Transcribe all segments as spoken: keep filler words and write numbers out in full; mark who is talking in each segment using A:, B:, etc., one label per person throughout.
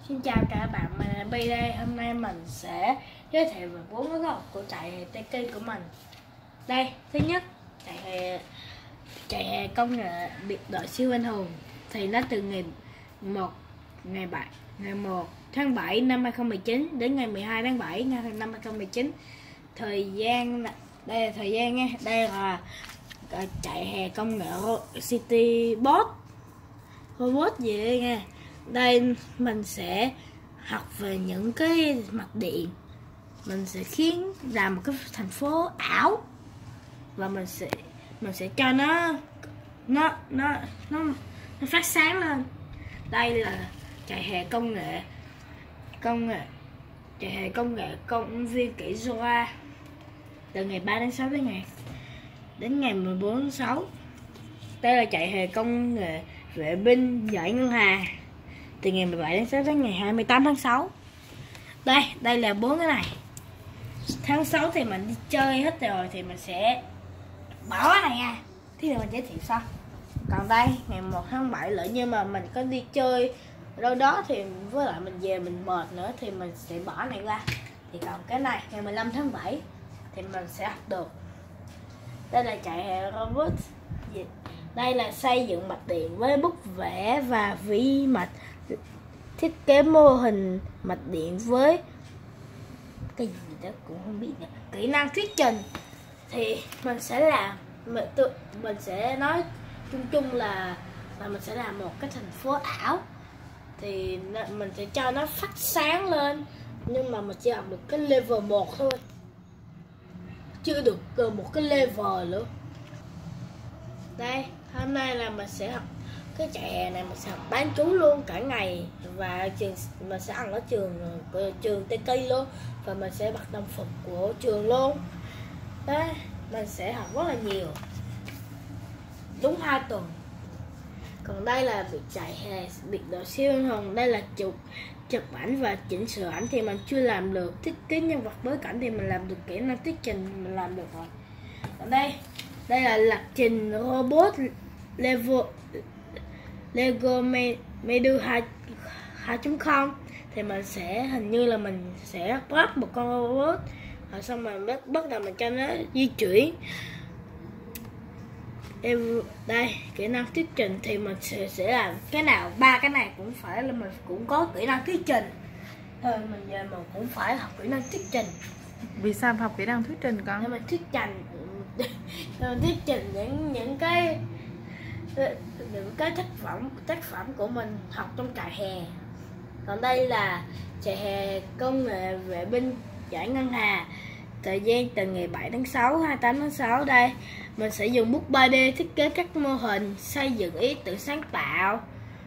A: Xin chào các bạn, mình là Bi đây. Hôm nay mình sẽ giới thiệu về bốn cái góc của chạy hè Tây Kinh của mình. Đây, thứ nhất, chạy hè chạy hè công nghệ biệt đội siêu anh hùng thì nó từ ngày một ngày bảy ngày một tháng bảy năm hai không một chín đến ngày mười hai tháng bảy năm hai không một chín. Thời gian đây là thời gian nha. Đây là chạy hè công nghệ City Bot robot gì đây nha. Đây mình sẽ học về những cái mặt điện, mình sẽ khiến làm một cái thành phố ảo và mình sẽ mình sẽ cho nó nó nó nó, nó phát sáng lên. Đây là chạy hè công nghệ công nghệ chạy hè công nghệ công viên kỷ Zoa từ ngày ba tháng sáu đến ngày đến ngày mười bốn tháng sáu. Đây là chạy hè công nghệ vệ binh giải ngân hà từ ngày mười bảy tháng sáu đến ngày hai mươi tám tháng sáu. Đây, đây là bốn cái này. Tháng sáu thì mình đi chơi hết rồi thì mình sẽ bỏ cái này nha. Thì mình giới thiệu sau. Còn đây, ngày một tháng bảy lỡ như mà mình có đi chơi đâu đó thì với lại mình về mình mệt nữa thì mình sẽ bỏ này ra. Thì còn cái này, ngày mười lăm tháng bảy thì mình sẽ học được. Đây là chạy hè robot. Đây là xây dựng mặt điện với bút vẽ và vi mạch, thiết kế mô hình mạch điện với cái gì đó cũng không biết nữa. Kỹ năng thuyết trình thì mình sẽ làm mình, tự, mình sẽ nói chung chung là là mình sẽ làm một cái thành phố ảo thì mình sẽ cho nó phát sáng lên, nhưng mà mình chỉ học được cái level một thôi, chưa được một cái level nữa. Đây, hôm nay là mình sẽ học cái chạy hè này, mình sẽ học bán trú luôn cả ngày và trường mình sẽ ăn ở trường trường Tây Kinh luôn, và mình sẽ mặc đồng phục của trường luôn. Đấy, mình sẽ học rất là nhiều, đúng hai tuần. Còn đây là việc chạy hè biệt đội siêu anh hùng. Đây là chụp chụp ảnh và chỉnh sửa ảnh thì mình chưa làm được. Thiết kế nhân vật bối cảnh thì mình làm được, kỹ năng thuyết trình mình làm được rồi. Còn đây đây là lập trình robot level Lego Medu hai chấm không thì mình sẽ hình như là mình sẽ bắt một con robot rồi xong mình bắt bắt đầu mình cho nó di chuyển. Em đây kỹ năng thuyết trình thì mình sẽ, sẽ làm cái nào ba cái này cũng phải là mình cũng có kỹ năng thuyết trình thôi. Mình giờ mình cũng phải học kỹ năng thuyết trình.
B: Vì sao học kỹ năng thuyết trình con?
A: Để mình thuyết trình mình thuyết trình những những cái những cái tác phẩm tác phẩm của mình học trong chạy hè. Còn đây là chạy hè công nghệ vệ binh giải ngân hà, thời gian từ ngày bảy tháng sáu đến hai mươi tám tháng sáu. Đây mình sẽ dùng bút ba D thiết kế các mô hình, xây dựng ý tưởng sáng tạo.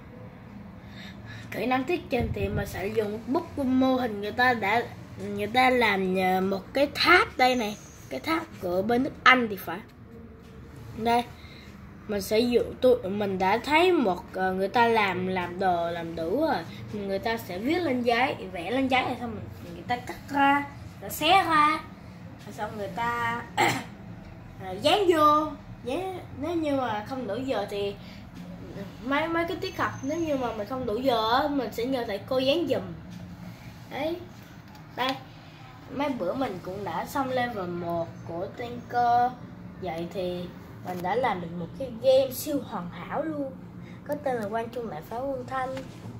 A: Kỹ năng thuyết trình thì mình sẽ dùng bút mô hình, người ta đã người ta làm một cái tháp đây này, cái tháp của bên nước Anh thì phải. Đây mình sẽ dùng tôi mình đã thấy một uh, người ta làm làm đồ làm đủ rồi, người ta sẽ viết lên giấy, vẽ lên giấy rồi xong mình người ta cắt ra, người ta xé ra rồi xong người ta dán vô dán. Nếu như mà không đủ giờ thì mấy mấy cái tiết học, nếu như mà mình không đủ giờ mình sẽ nhờ thầy cô dán giùm. Đấy, đây mấy bữa mình cũng đã xong level một của Tanker. Vậy thì mình đã làm được một cái game siêu hoàn hảo luôn, có tên là Quang Trung Đại Pháo Quân Thanh.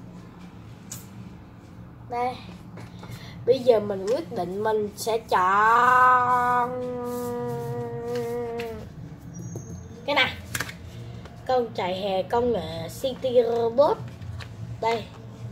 A: Đây, bây giờ mình quyết định mình sẽ chọn cái này, con chạy hè công nghệ City Robot. Đây,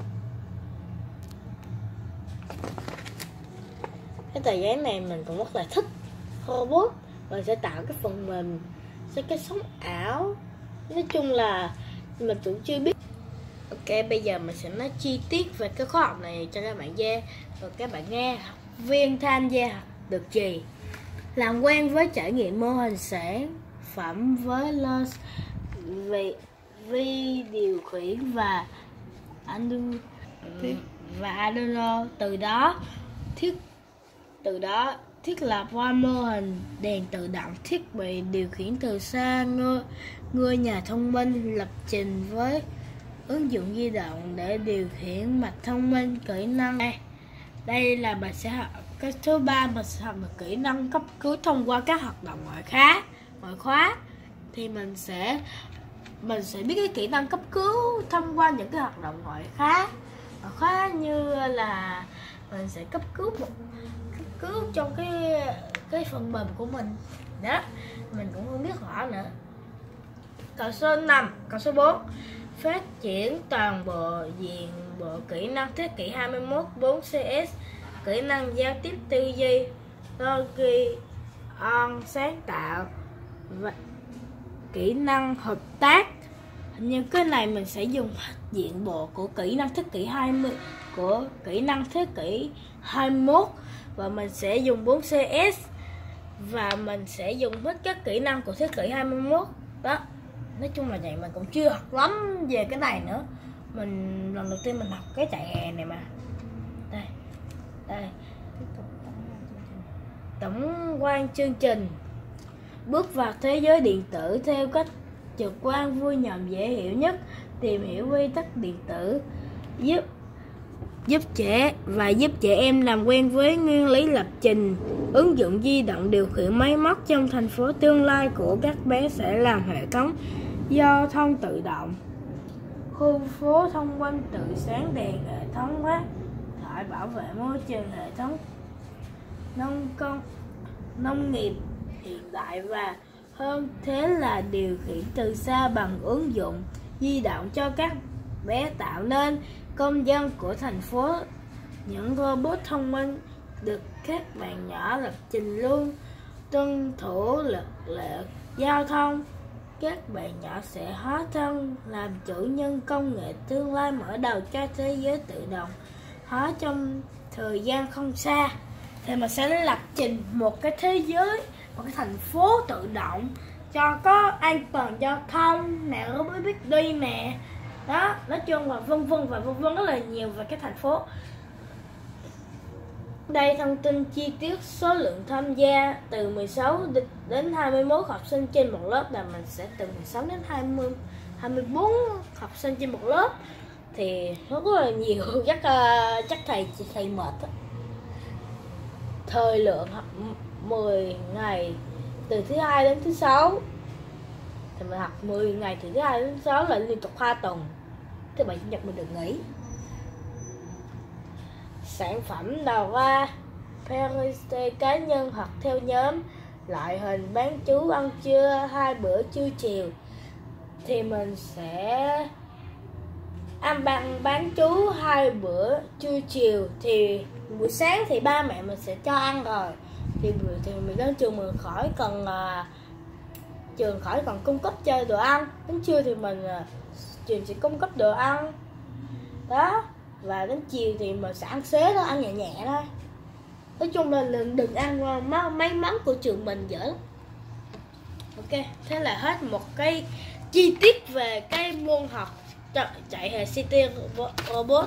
A: cái tờ giấy này mình cũng rất là thích robot. Mình sẽ tạo cái phần mềm sẽ cái sống ảo, nói chung là mình cũng chưa biết. Ok, bây giờ mình sẽ nói chi tiết về cái khóa học này cho các bạn nghe, rồi các bạn nghe học viên tham gia học được gì. Làm quen với trải nghiệm mô hình sản phẩm với Los vì vi điều khiển và Arduino và Arduino, từ đó thiết từ đó thiết lập qua mô hình đèn tự động, thiết bị điều khiển từ xa, ngôi, ngôi nhà thông minh, lập trình với ứng dụng di động để điều khiển mạch thông minh. Kỹ năng đây, đây là mình sẽ học cái số ba, mình sẽ học được kỹ năng cấp cứu thông qua các hoạt động ngoại khóa. Ngoại khóa thì mình sẽ mình sẽ biết cái kỹ năng cấp cứu thông qua những cái hoạt động ngoại khóa. Ngoại khóa như là mình sẽ cấp cứu một cấp cứu trong cái cái phần mềm của mình đó, mình cũng không biết rõ nữa. Câu số năm, câu số bốn, phát triển toàn bộ diện bộ kỹ năng thế kỷ hai mươi mốt bốn C S, kỹ năng giao tiếp tư duy, logic, on sáng tạo và kỹ năng hợp tác. Nhưng cái này mình sẽ dùng diện bộ của kỹ năng thế kỷ hai mươi của kỹ năng thế kỷ hai mươi mốt và mình sẽ dùng bốn C S và mình sẽ dùng hết các kỹ năng của thế kỷ hai mươi mốt đó. Nói chung là vậy, mình cũng chưa học lắm về cái này nữa. Mình lần đầu tiên mình học cái chạy hè này mà. Đây, đây. Tổng quan chương trình. Bước vào thế giới điện tử theo cách trực quan, vui nhộn, dễ hiểu nhất. Tìm hiểu quy tắc điện tử, giúp giúp trẻ và giúp trẻ em làm quen với nguyên lý lập trình. Ứng dụng di động điều khiển máy móc trong thành phố tương lai của các bé sẽ làm hệ thống giao thông tự động, khu phố thông minh tự sáng đèn, hệ thống quét thải bảo vệ môi trường, hệ thống nông công nông nghiệp hiện đại và hơn thế là điều khiển từ xa bằng ứng dụng di động cho các bé, tạo nên công dân của thành phố. Những robot thông minh được các bạn nhỏ lập trình luôn tuân thủ luật lệ giao thông. Các bạn nhỏ sẽ hóa thân làm chủ nhân công nghệ tương lai, mở đầu cho thế giới tự động hóa trong thời gian không xa. Thì mình sẽ lập trình một cái thế giới, một cái thành phố tự động cho có an toàn giao thông nè, nó mới biết đi nè đó, nói chung là vân vân và vân vân rất là nhiều về cái thành phố. Đây thông tin chi tiết số lượng tham gia từ mười sáu đến hai mươi mốt học sinh trên một lớp, là mình sẽ từ mười sáu đến hai mươi, hai mươi bốn học sinh trên một lớp thì rất là nhiều. chắc uh, chắc thầy thầy mệt đó. Thời lượng học mười ngày từ thứ hai đến thứ sáu, thì mình học mười ngày từ thứ hai đến thứ sáu là liên tục hai tuần, thứ bảy chủ nhật mình được nghỉ. Sản phẩm đầu ra Periste cá nhân hoặc theo nhóm, loại hình bán trú ăn trưa hai bữa trưa chiều thì mình sẽ ăn bằng bán trú hai bữa trưa chiều. Thì buổi sáng thì ba mẹ mình sẽ cho ăn rồi, thì thì mình đến trường mình khỏi cần uh, trường khỏi còn cung cấp cho đồ ăn. Đến trưa thì mình uh, trường sẽ cung cấp đồ ăn đó, và đến chiều thì mình sẽ ăn xế đó, ăn nhẹ nhẹ thôi. Nói chung là đừng ăn mấy món của trường mình dở lắm. Ok, thế là hết một cái chi tiết về cái môn học chạy hệ City Robot.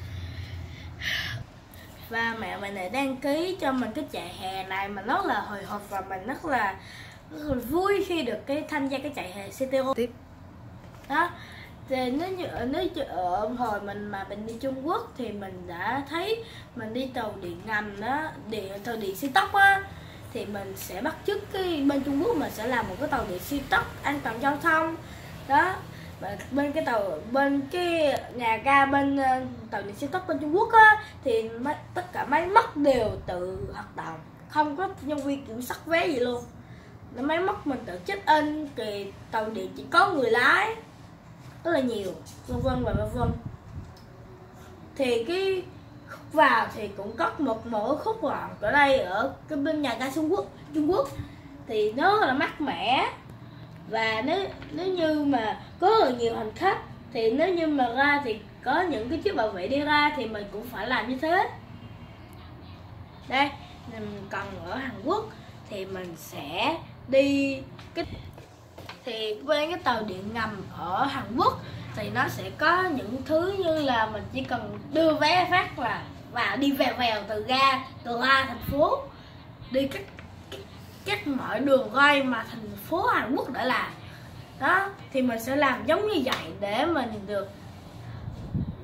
A: Và mẹ mình lại đăng ký cho mình cái chạy hè này, mình rất là hồi hộp và mình rất là, rất là vui khi được cái tham gia cái chạy hè City Robot đó. Thì nếu như nếu như ở hồi mình mà mình đi Trung Quốc thì mình đã thấy mình đi tàu điện ngầm đó, điện tàu điện siêu tốc á, thì mình sẽ bắt chước cái bên Trung Quốc mình sẽ làm một cái tàu điện siêu tốc an toàn giao thông đó. Và bên cái tàu bên cái nhà ga bên tàu điện siêu tốc bên Trung Quốc á, thì tất cả máy móc đều tự hoạt động, không có nhân viên kiểm soát vé gì luôn. Nó máy móc mình tự check in, thì tàu điện chỉ có người lái rất là nhiều, vân vân và vân vân. Thì cái khúc vào thì cũng có một mỗi khúc vào ở đây ở cái bên nhà ga Trung Quốc Trung Quốc thì nó là mát mẻ. Và nếu nếu như mà có rất là nhiều hành khách thì nếu như mà ra thì có những cái chiếc bảo vệ đi ra thì mình cũng phải làm như thế. Đây, mình còn ở Hàn Quốc thì mình sẽ đi cái thì bên cái tàu điện ngầm ở Hàn Quốc thì nó sẽ có những thứ như là mình chỉ cần đưa vé phát là và đi vèo vèo từ ga từ ga thành phố, đi các các mọi đường ray mà thành phố Hàn Quốc đã làm đó, thì mình sẽ làm giống như vậy để mình được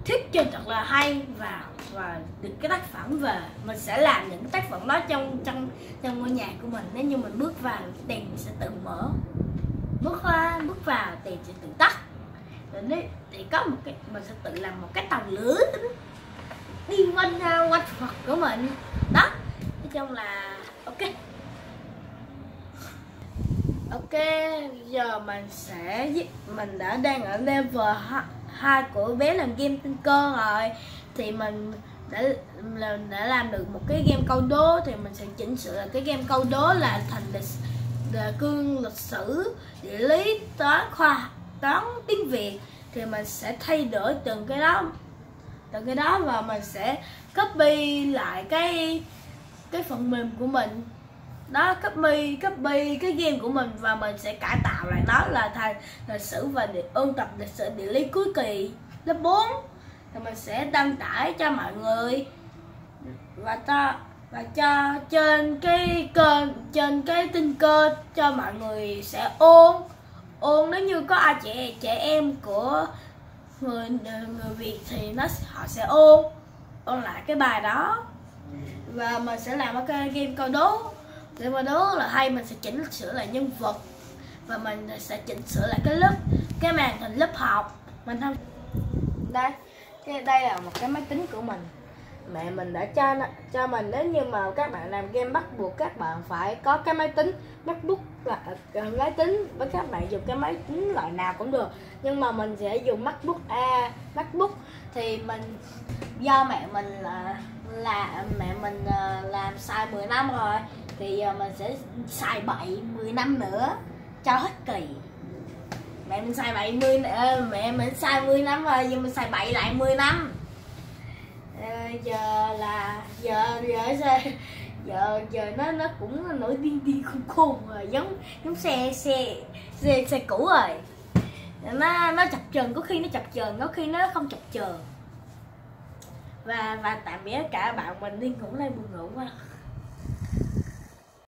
A: thuyết trình thật là hay và và được cái tác phẩm, và mình sẽ làm những cái tác phẩm đó trong trong trong ngôi nhà của mình. Nếu như mình bước vào, đèn sẽ tự mở, bước qua bước vào đèn sẽ tự tắt, rồi đấy thì có một cái mình sẽ tự làm một cái tàu lửa đi quanh quanh Phật của mình đó. Nói chung là ok. Ok, giờ mình sẽ mình đã đang ở level hai của bé làm game tinh cơ rồi, thì mình đã đã làm được một cái game câu đố, thì mình sẽ chỉnh sửa là cái game câu đố là thành lịch là cương lịch sử, địa lý, toán, khoa toán, tiếng Việt, thì mình sẽ thay đổi từng cái đó từng cái đó và mình sẽ copy lại cái cái phần mềm của mình đó, copy copy cái game của mình, và mình sẽ cải tạo lại nó là thành lịch sử và để ôn tập lịch sử địa lý cuối kỳ lớp bốn, thì mình sẽ đăng tải cho mọi người và cho và cho trên cái kênh, trên cái tin cơ cho mọi người sẽ ôn ôn nếu như có ai trẻ trẻ em của người người Việt thì nó họ sẽ ôn ôn lại cái bài đó. Và mình sẽ làm một cái game câu đố, game câu đố là hay, mình sẽ chỉnh sửa lại nhân vật và mình sẽ chỉnh sửa lại cái lớp cái màn hình lớp học mình không. Đây, cái đây là một cái máy tính của mình, mẹ mình đã cho cho mình, nếu như mà các bạn làm game bắt buộc các bạn phải có cái máy tính MacBook, là máy tính với các bạn dùng cái máy tính loại nào cũng được, nhưng mà mình sẽ dùng MacBook A. MacBook thì mình do mẹ mình là là mẹ mình làm xài mười năm rồi, thì giờ mình sẽ xài bảy mười năm nữa cho hết kỳ. Mẹ mình xài bảy mươi mẹ mình xài mười năm rồi, giờ mình xài bảy lại mười năm. À, giờ là giờ giờ giờ giờ nó nó cũng nổi điên điên khùng khùng rồi, giống giống xe xe xe xe cũ rồi, nó nó chập chờn, có khi nó chập chờn, có khi nó không chập chờn. Và và tạm biệt cả bạn mình, đi ngủ đây, buồn ngủ quá.